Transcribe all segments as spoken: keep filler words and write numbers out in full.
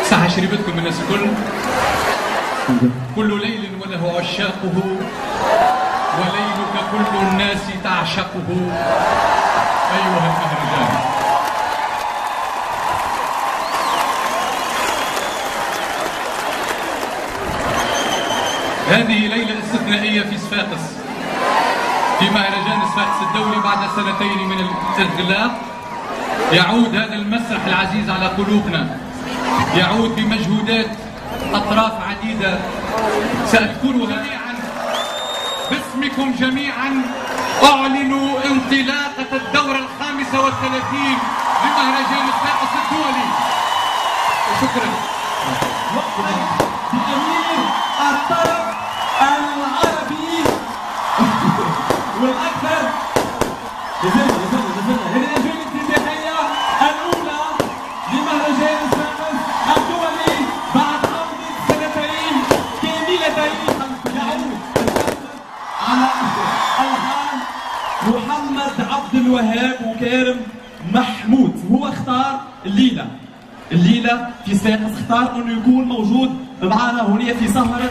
صح شربتكم الناس الكل. كل ليل وله عشاقه وليلك كل الناس تعشقه أيها المهرجان. هذه ليلة استثنائية في صفاقس، في مهرجان صفاقس الدولي بعد سنتين من الإغلاق. يعود هذا المسرح العزيز على قلوبنا، يعود بمجهودات أطراف عديدة سأذكرها جميعا. باسمكم جميعا أعلن انطلاقة الدورة الخامسة والثلاثين لمهرجان صفاقس الدولي. شكرا. بأمير الطرب العربي والأكثر يزلنا يزلنا يزلنا هذه الأجواء الافتتاحية الأولى لمهرجان صفاقس الدولي بعد عودة سنتين كاملتين. يعود على ألحان محمد عبد الوهاب وكارم محمود. هو اختار الليلة الليلة في صفاقس، اختار انه يكون موجود معنا هنا في سهرة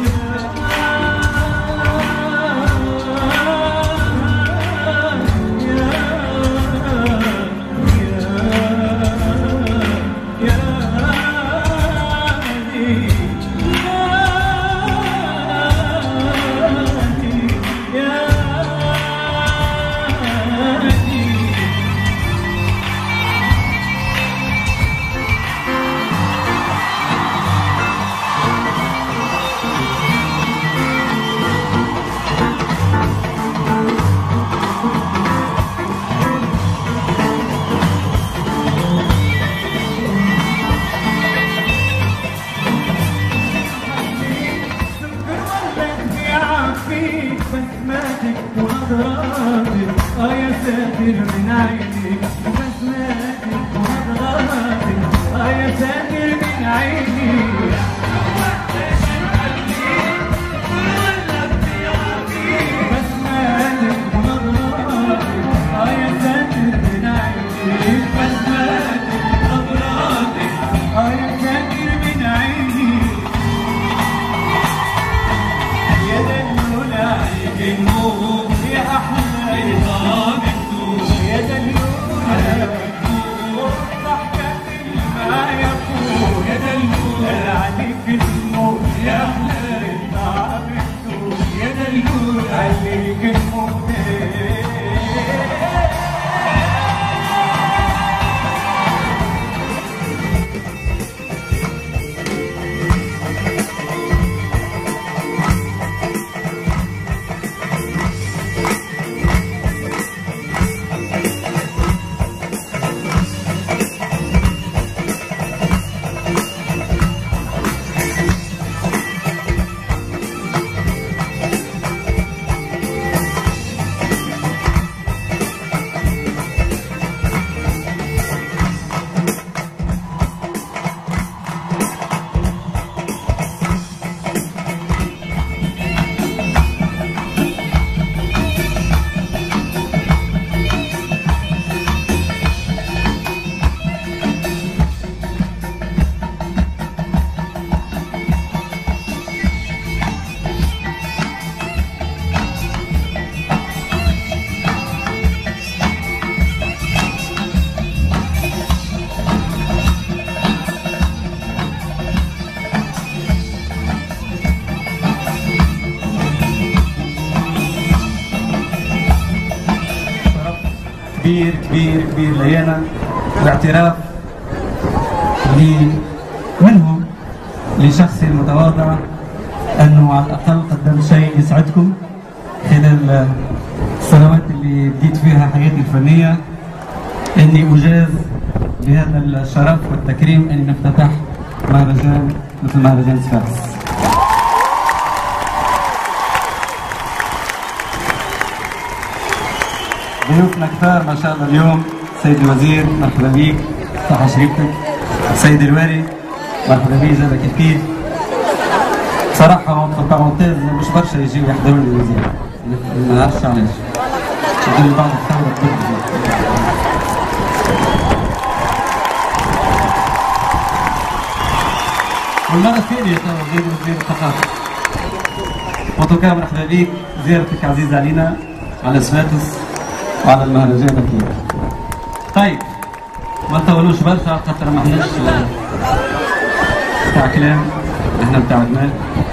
من عيني بسماتك ونظراتك اه يا ساتر من عيني بسماتك ونظراتك اه يا ساتر من عيني بسماتك ونظراتك اه يا ساتر من عيني يا دلول عليك النور يا احلى ايضا يا دلول عليك النور ضحكة ما يقول يا دلول عليك النور يا أحلى الطعم الدور يا دلول عليك النور. كبير كبير كبير لينا باعتراف لي منهم لشخصي المتواضع انه على الاقل قدمت شيء يسعدكم خلال السنوات اللي بديت فيها حياتي الفنيه، اني اجاز بهذا الشرف والتكريم اني نفتتح مهرجان مثل مهرجان صفاقس. ضيوفنا كثار ما شاء الله اليوم. سيد الوزير مرحبا بيك، صحة شريفتك. سيد الوالي مرحبا بيك، جابك كيف. صراحة ممتاز، مش برشا يجيو يحضروا لي الوزير، ما نعرفش علاش. يقول لي بعض الثورة كثير. والمرة الثانية توا زيد وزير الثقافة. وتوكا مرحبا بيك، زيارتك عزيزة علينا على سفاتس وعلى المهرجان أكيد. طيب ما نطولوش برشا خاطر ما احناش بتاع كلام، احنا بتاع جمال.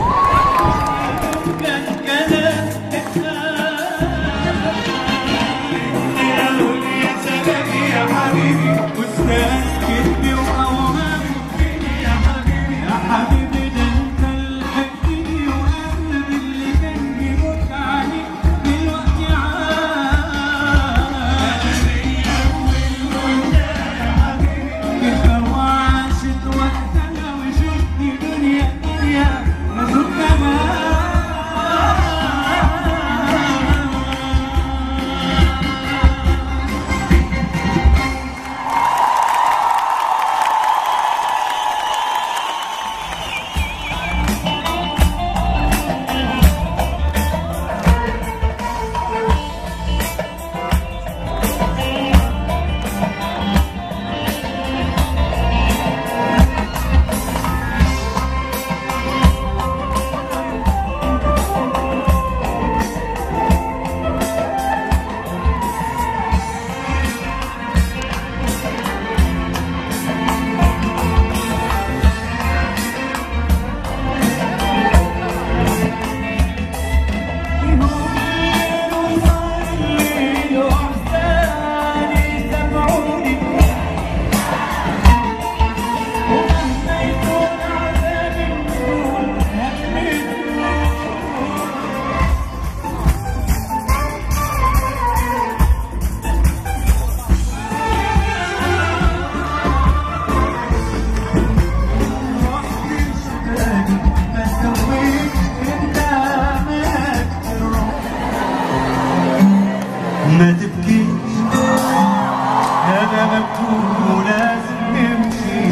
ما تبكيش هذا مكتوب ولازم نمشي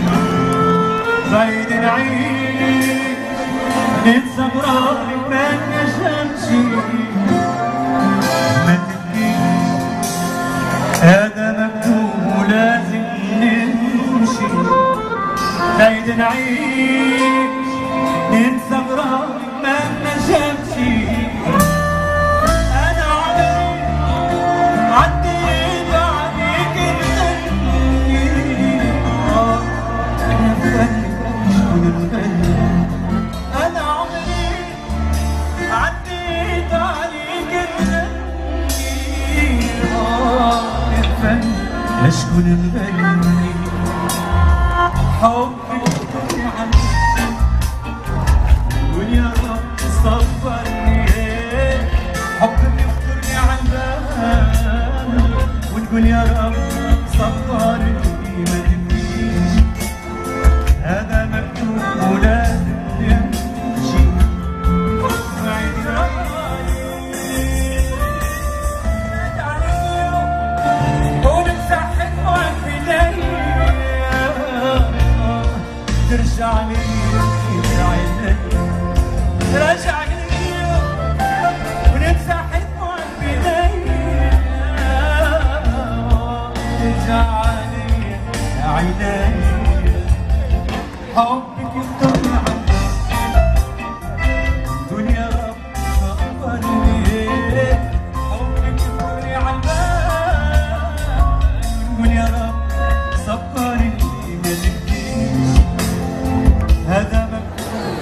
بعيد نعيش ننسى براك ما نجمشي. ما تبكيش هذا مكتوب ولازم نمشي بعيد نعيش ننسى براك ما نجمشي. شكون الغني حبك عني واليا رب صبرني حبك يخطرني عالبال ونقول يا رب صبرني ما تبكيش هذا مكتوب ولازم نمشي بعيد ترجع لي عيني ترجع لي وننسى حلمك بداية ترجع لي عيني حبك يخطرني عني قول يا رب صبرني حبك يخطرني عالبال قول يا رب صبرني ما تبكيش هذا مكتوب.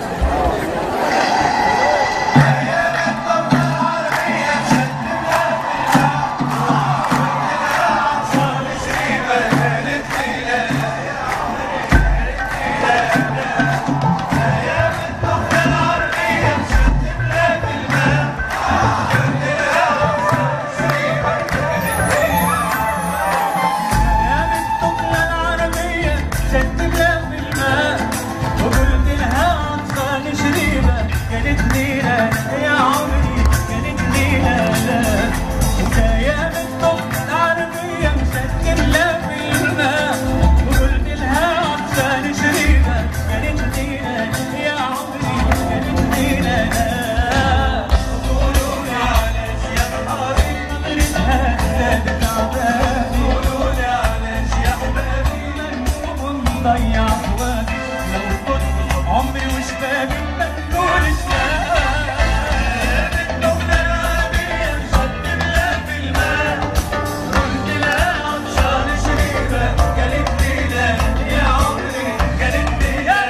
ضيع وقت لو كنت عمري وشبابي ما تقولش لا. بتدونا العابية مشط بلا في الماء، قلت لا عطشان شريبة، قالت لي لا يا عمري، قالت لي لا.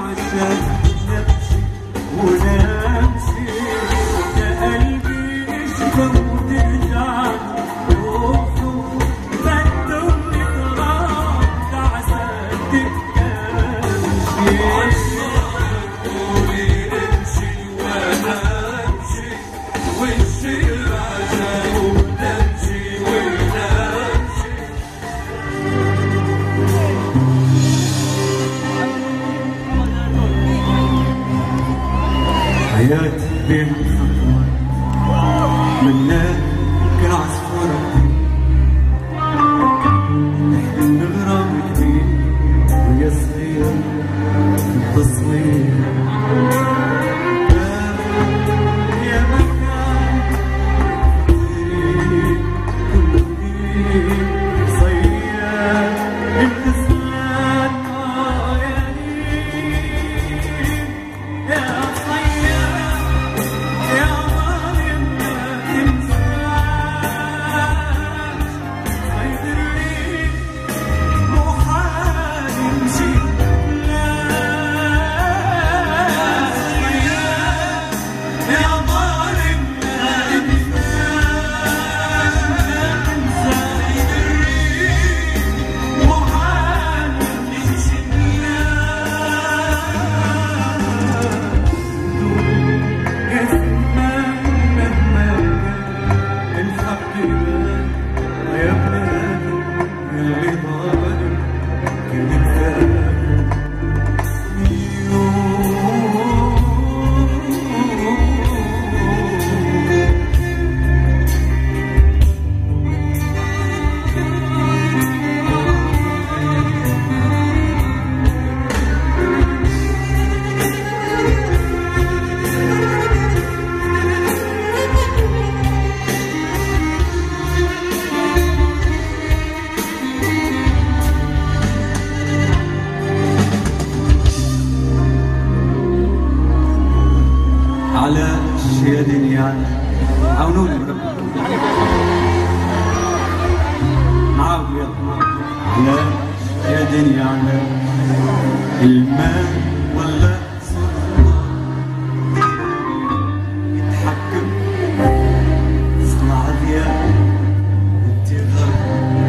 عشان نمشي ونمشي يا قلبي اشتى وترجع روحه ما تدومني تراب عشان تتكلم قولي امشي وانا امشي وامشي عشان نمشي ونمشي حياتي بين خطوات منك كالعصفورة نحلم نغرام كتير ويا صغير في التصوير يا مكان كل فيه صياد انت سلام يا ريت يا صياد يا ظالم ما تنساش صيد الريح مو حال يمشي لاش صياد يا ظالم ما تنساش صيد الريح مو حال يمشي يا زمان لما الحق يبان يا بلادي اللي ظالم كنت فاهم على يا دنيا عاونوني بربكم عاودوا يلا على يا دنيا على الماء ولا يتحكم صنع ضياء وانت غرب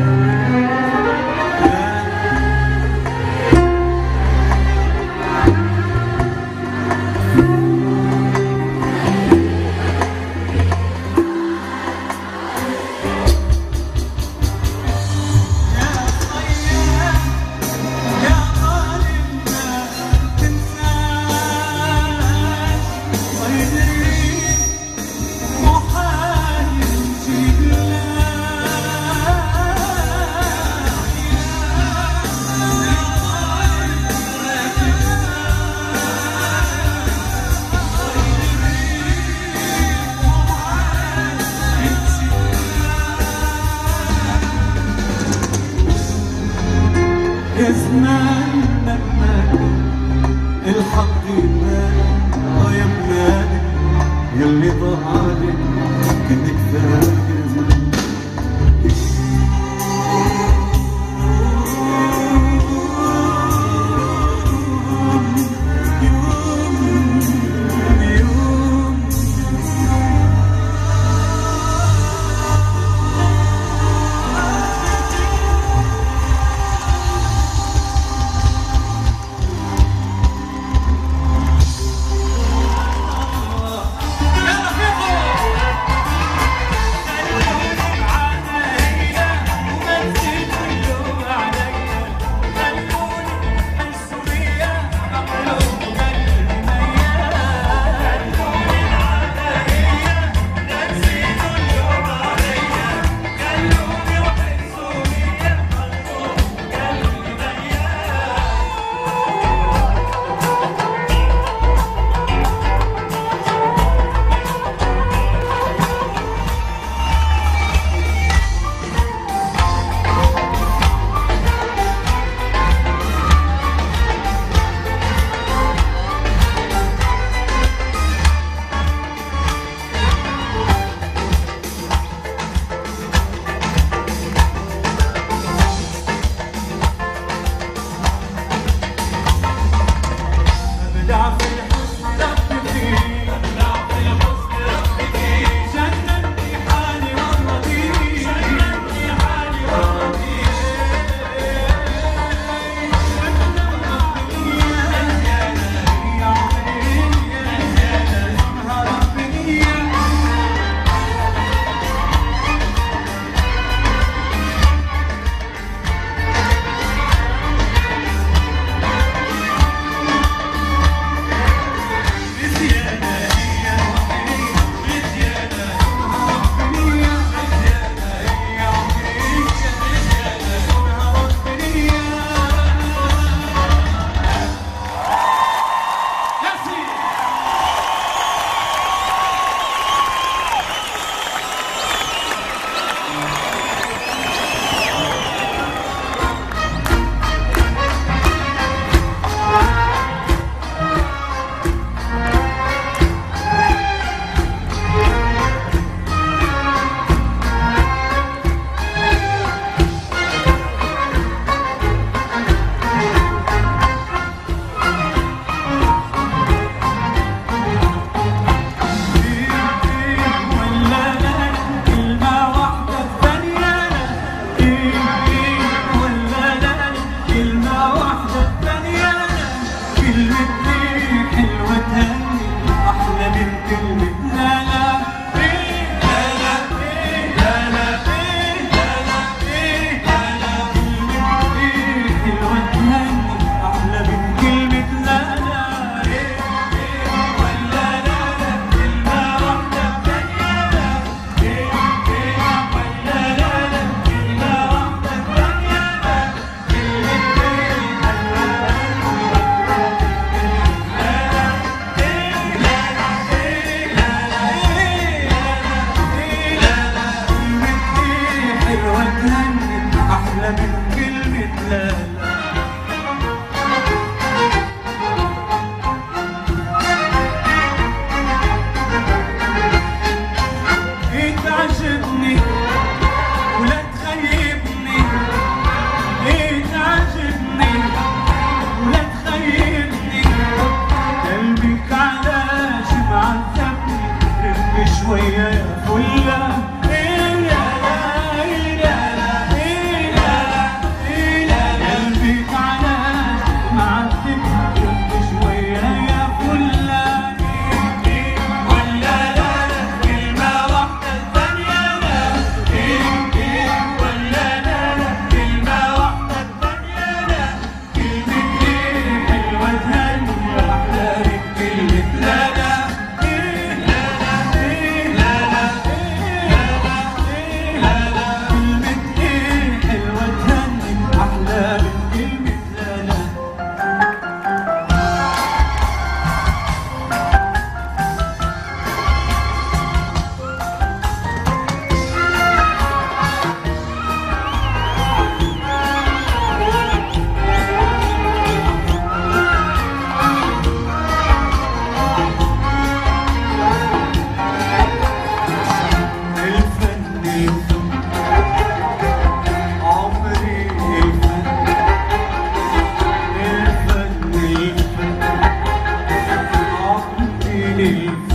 يا زمان لما الحق يبان اه يا بلادي يلي ضاعلي كنت فاكر الفن